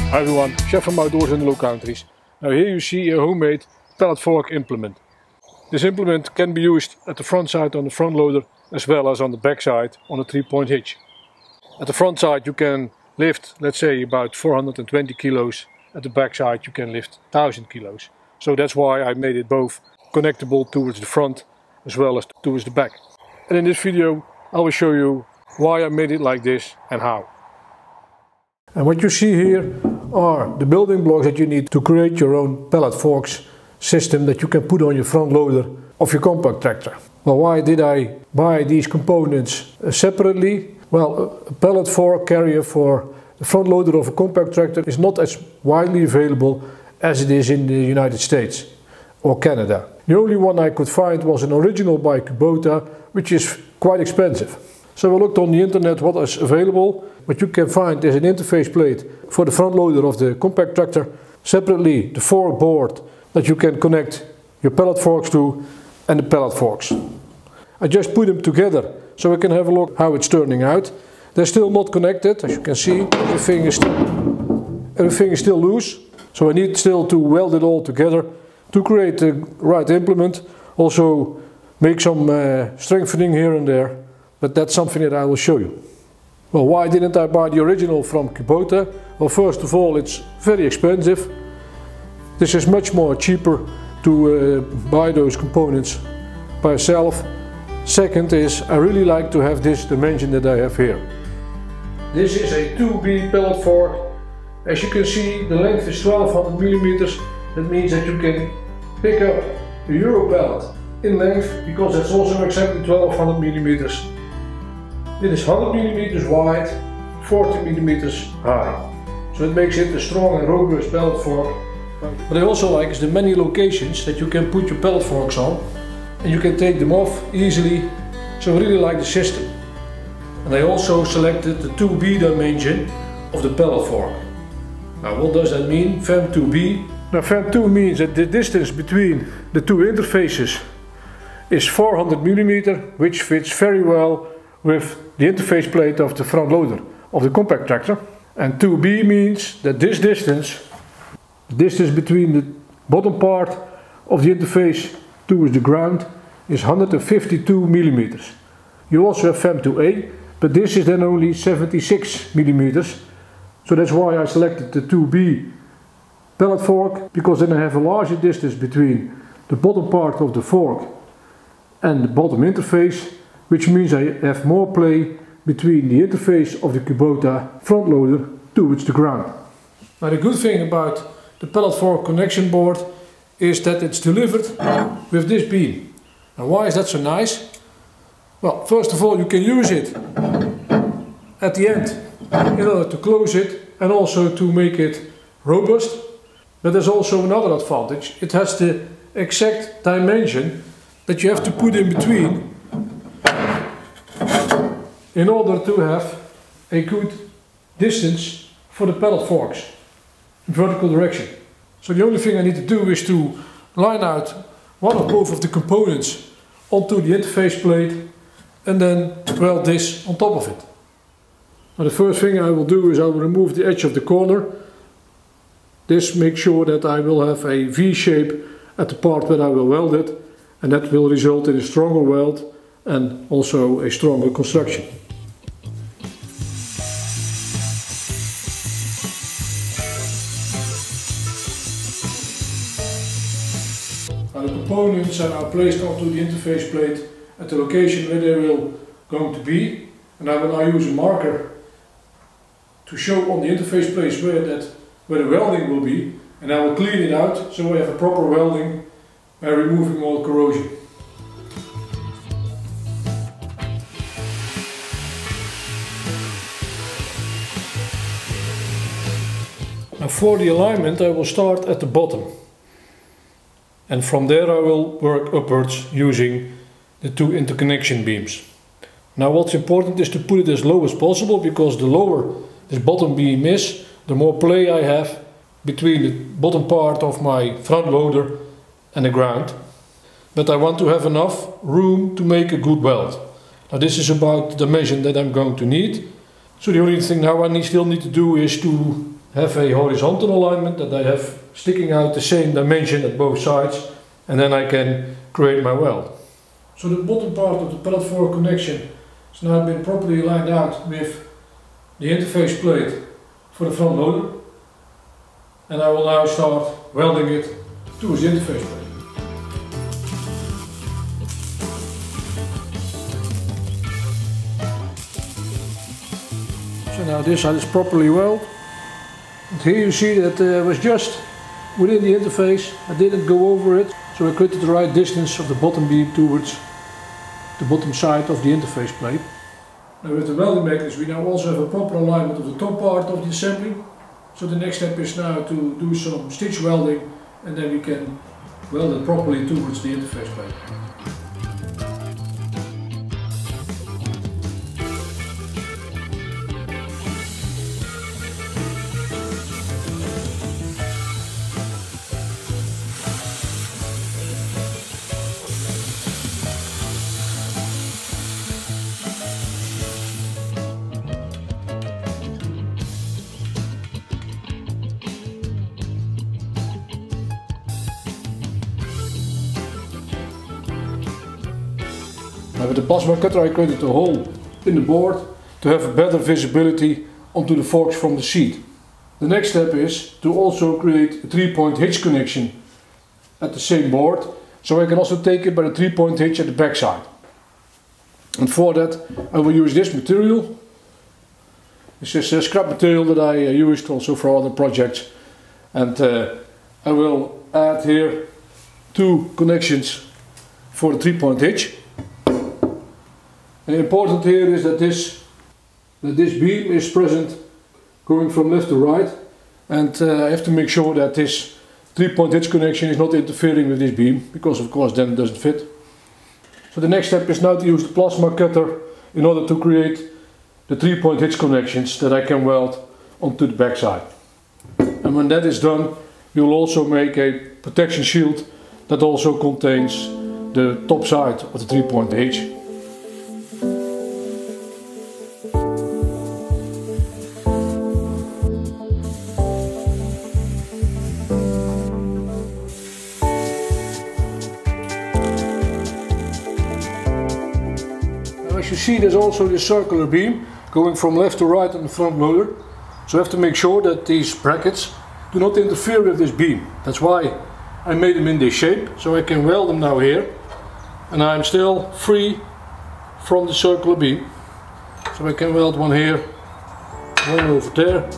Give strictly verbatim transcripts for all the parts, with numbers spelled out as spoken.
Hi everyone, Chef from Outdoors in the Low Countries. Now here you see a homemade pellet fork implement. This implement can be used at the front side on the front loader as well as on the back side on a three-point hitch. At the front side you can lift, let's say, about four hundred twenty kilos. At the back side you can lift one thousand kilos. So that's why I made it both connectable towards the front as well as towards the back. And in this video I will show you why I made it like this and how. And what you see here are the building blocks that you need to create your own pellet forks system that you can put on your front loader of your compact tractor. Well, why did I buy these components separately? Well, a pellet fork carrier for the front loader of a compact tractor is not as widely available as it is in the United States or Canada. The only one I could find was an original by Kubota, which is quite expensive. So I looked on the internet what is available. What you can find is an interface plate for the front loader of the compact tractor, separately the fork board that you can connect your pellet forks to, and the pellet forks. I just put them together so we can have a look how it's turning out. They're still not connected, as you can see. Everything is still, everything is still loose, so I need still to weld it all together to create the right implement. Also make some uh, strengthening here and there, but that's something that I will show you. Well, why didn't I buy the original from Kubota? Well, first of all, it's very expensive. This is much more cheaper to uh, buy those components by yourself. Second is, I really like to have this dimension that I have here. This is a two B pellet fork. As you can see, the length is twelve hundred millimeters. That means that you can pick up a Euro pellet in length, because it's also exactly twelve hundred millimeters. It is one hundred millimeters wide, forty millimeters high. So it makes it a strong and robust pellet fork. What I also like is the many locations that you can put your pellet forks on, and you can take them off easily. So I really like the system. And I also selected the two B dimension of the pellet fork. Now what does that mean, F E M two B? Now F E M two means that the distance between the two interfaces is four hundred millimeters, which fits very well with the interface plate of the front loader of the compact tractor. And two B means that this distance, the distance between the bottom part of the interface towards the ground, is one hundred fifty-two millimeters. You also have F E M two A, but this is then only seventy-six millimeters. So that's why I selected the two B pellet fork, because then I have a larger distance between the bottom part of the fork and the bottom interface, which means I have more play between the interface of the Kubota front loader towards the ground. Now the good thing about the pellet fork connection board is that it's delivered with this beam. Now why is that so nice? Well, first of all, you can use it at the end in order to close it and also to make it robust. But there's also another advantage. It has the exact dimension that you have to put in between in order to have a good distance for the pellet forks in vertical direction. So the only thing I need to do is to line out one or both of the components onto the interface plate and then weld this on top of it. Now the first thing I will do is I will remove the edge of the corner. This makes sure that I will have a V shape at the part where I will weld it, and that will result in a stronger weld and also a stronger construction. Now the components are now placed onto the interface plate at the location where they will going to be, and I will now use a marker to show on the interface plate where that where the welding will be, and I will clean it out so we have a proper welding by removing all corrosion. Now for the alignment I will start at the bottom, and from there I will work upwards using the two interconnection beams. Now what's important is to put it as low as possible, because the lower this bottom beam is, the more play I have between the bottom part of my front loader and the ground. But I want to have enough room to make a good weld. Now this is about the dimension that I'm going to need. So the only thing now I need, still need to do is to have a horizontal alignment, that I have sticking out the same dimension at both sides, and then I can create my weld. So the bottom part of the pellet fork connection has now been properly lined out with the interface plate for the front loader, and I will now start welding it towards the interface plate. So now this side is properly welded. And here you see that uh, was just within the interface. I didn't go over it, so I created the right distance of the bottom beam towards the bottom side of the interface plate. Now with the welding mechanism we now also have a proper alignment of the top part of the assembly. So the next step is now to do some stitch welding, and then we can weld it properly towards the interface plate. Now with the plasma cutter I created a hole in the board to have a better visibility onto the forks from the seat. The next step is to also create a three-point hitch connection at the same board, so I can also take it by the three-point hitch at the back side. And for that I will use this material. This is a scrap material that I used also for other projects, and uh, I will add here two connections for the three-point hitch. And important here is that this, that this beam is present going from left to right, and uh, I have to make sure that this three-point hitch connection is not interfering with this beam, because of course then it doesn't fit. So the next step is now to use the plasma cutter in order to create the three-point hitch connections that I can weld onto the back side. And when that is done, we will also make a protection shield that also contains the top side of the three-point hitch. As you see, there's also this circular beam going from left to right on the front loader. So I have to make sure that these brackets do not interfere with this beam. That's why I made them in this shape, so I can weld them now here. And I'm still free from the circular beam. So I can weld one here, one over there.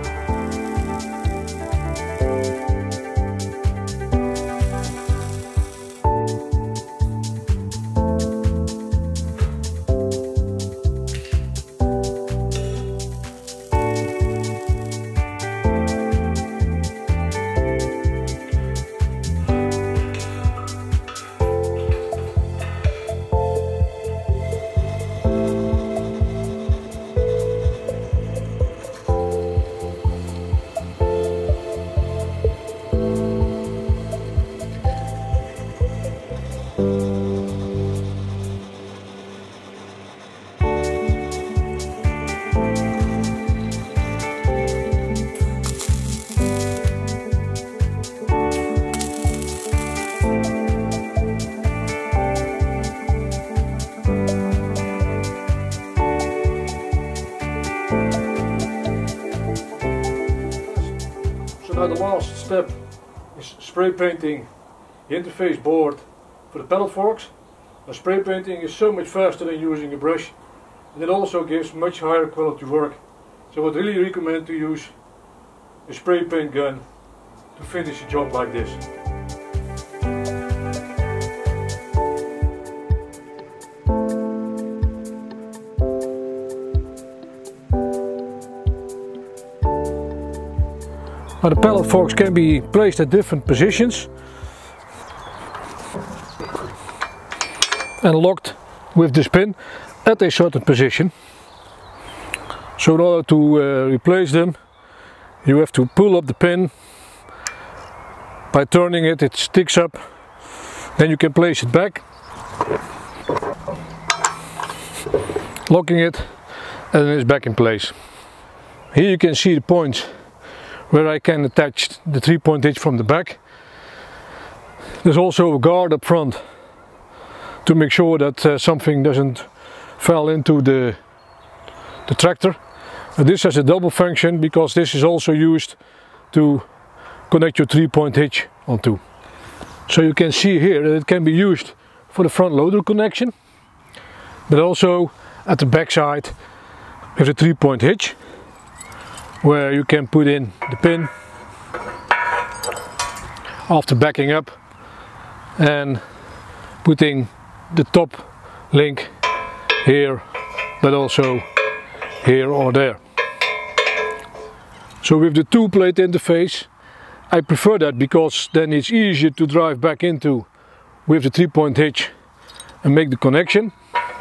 Now the last step is spray painting the interface board for the pellet forks. Now spray painting is so much faster than using a brush, and it also gives much higher quality work. So I would really recommend to use a spray paint gun to finish a job like this. Now the pellet forks can be placed at different positions and locked with this pin at a certain position. So in order to uh, replace them, you have to pull up the pin. By turning it, it sticks up. Then you can place it back, locking it, and then it's back in place. Here you can see the points where I can attach the three-point hitch from the back. There's also a guard up front to make sure that uh, something doesn't fall into the, the tractor. Uh, this has a double function because this is also used to connect your three-point hitch onto. So you can see here that it can be used for the front loader connection, but also at the back side with a three-point hitch, where you can put in the pin after backing up and putting the top link here, but also here or there. So with the two plate interface, I prefer that because then it's easier to drive back into with the three-point hitch and make the connection.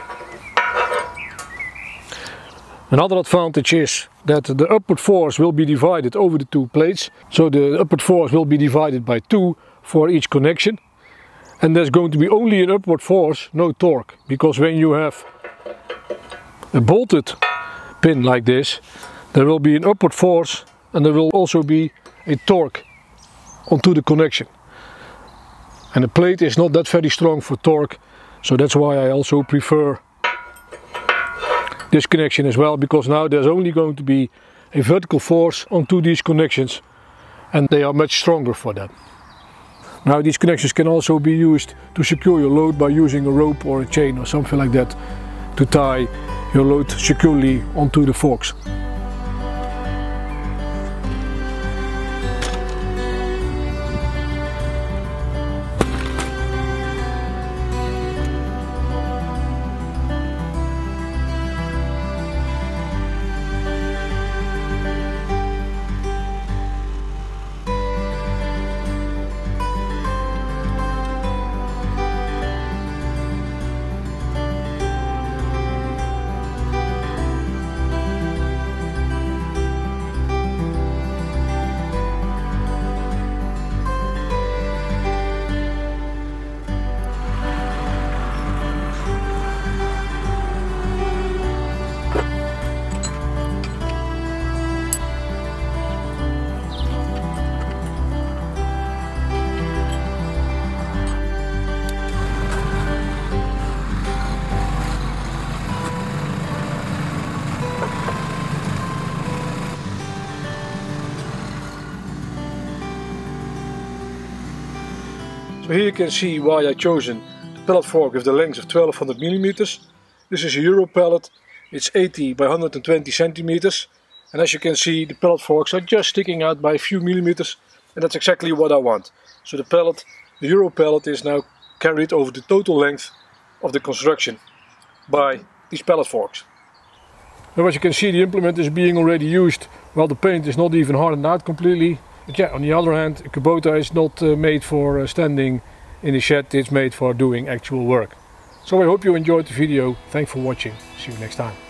Another advantage is that the upward force will be divided over the two plates. So the upward force will be divided by two for each connection. And there's going to be only an upward force, no torque. Because when you have a bolted pin like this, there will be an upward force and there will also be a torque onto the connection. And the plate is not that very strong for torque, so that's why I also prefer this connection as well, because now there's only going to be a vertical force onto these connections and they are much stronger for that. Now these connections can also be used to secure your load by using a rope or a chain or something like that to tie your load securely onto the forks. So here you can see why I chosen the pallet fork with the length of twelve hundred millimeters. This is a Euro pallet, it's eighty by one hundred twenty centimeters. And as you can see, the pallet forks are just sticking out by a few millimeters, and that's exactly what I want. So the pallet, the Euro pallet, is now carried over the total length of the construction by these pallet forks. Now as you can see, the implement is being already used while the paint is not even hardened out completely. But yeah, on the other hand, a Kubota is not uh, made for uh, standing in the shed, it's made for doing actual work. So I hope you enjoyed the video. Thanks for watching. See you next time.